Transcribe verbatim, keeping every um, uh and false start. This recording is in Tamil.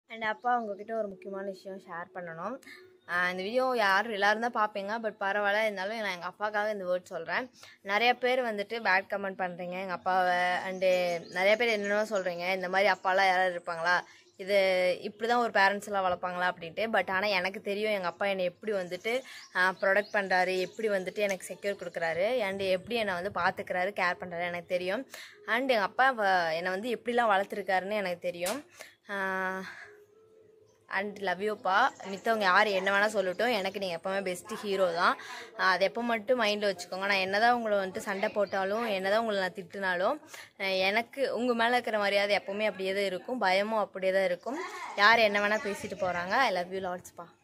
அண்ட் அப்பா உங்ககிட்ட ஒரு முக்கியமான விஷயம் ஷேர் பண்ணணும். இந்த வீடியோ யாரும் எல்லோரும் தான் பார்ப்பீங்க, பட் பரவாயில்ல, இருந்தாலும் நான் எங்கள் அப்பாவுக்காக இந்த வேர்ட் சொல்கிறேன். நிறைய பேர் வந்துட்டு பேட் கமெண்ட் பண்ணுறீங்க எங்கள் அப்பாவை, அண்டு நிறைய பேர் என்னென்ன சொல்கிறீங்க, இந்த மாதிரி அப்பாலாம் யாராவது இருப்பாங்களா, இது இப்படி தான் ஒரு பேரண்ட்ஸ் எல்லாம் வளர்ப்பாங்களா அப்படின்ட்டு. பட் ஆனால் எனக்கு தெரியும் எங்கள் அப்பா என்னை எப்படி வந்துட்டு ப்ரொடெக்ட் பண்ணுறாரு, எப்படி வந்துட்டு எனக்கு செக்யூர் கொடுக்குறாரு, அண்டு எப்படி என்னை வந்து பார்த்துக்கிறாரு, கேர் பண்ணுறாரு எனக்கு தெரியும். அண்ட் எங்கள் அப்பா என்னை வந்து எப்படிலாம் வளர்த்துருக்காருன்னு எனக்கு தெரியும். And love யூப்பா. மித்தவங்க யார் என்ன வேணால் சொல்லட்டும், எனக்கு நீங்கள் எப்போவுமே பெஸ்ட்டு ஹீரோ தான். அது எப்போ மட்டும் மைண்டில் வச்சுக்கோங்க. நான் என்ன தான் உங்களை வந்துட்டு சண்டை போட்டாலும், என்ன தான் உங்களை நான் திட்டினாலும், எனக்கு உங்கள் மேலே இருக்கிற மரியாதை எப்போவுமே அப்படியே தான் இருக்கும், பயமும் அப்படியே தான் இருக்கும். யார் என்ன வேணால் பேசிட்டு போகிறாங்க. I love you லாட்ஸ்ப்பா.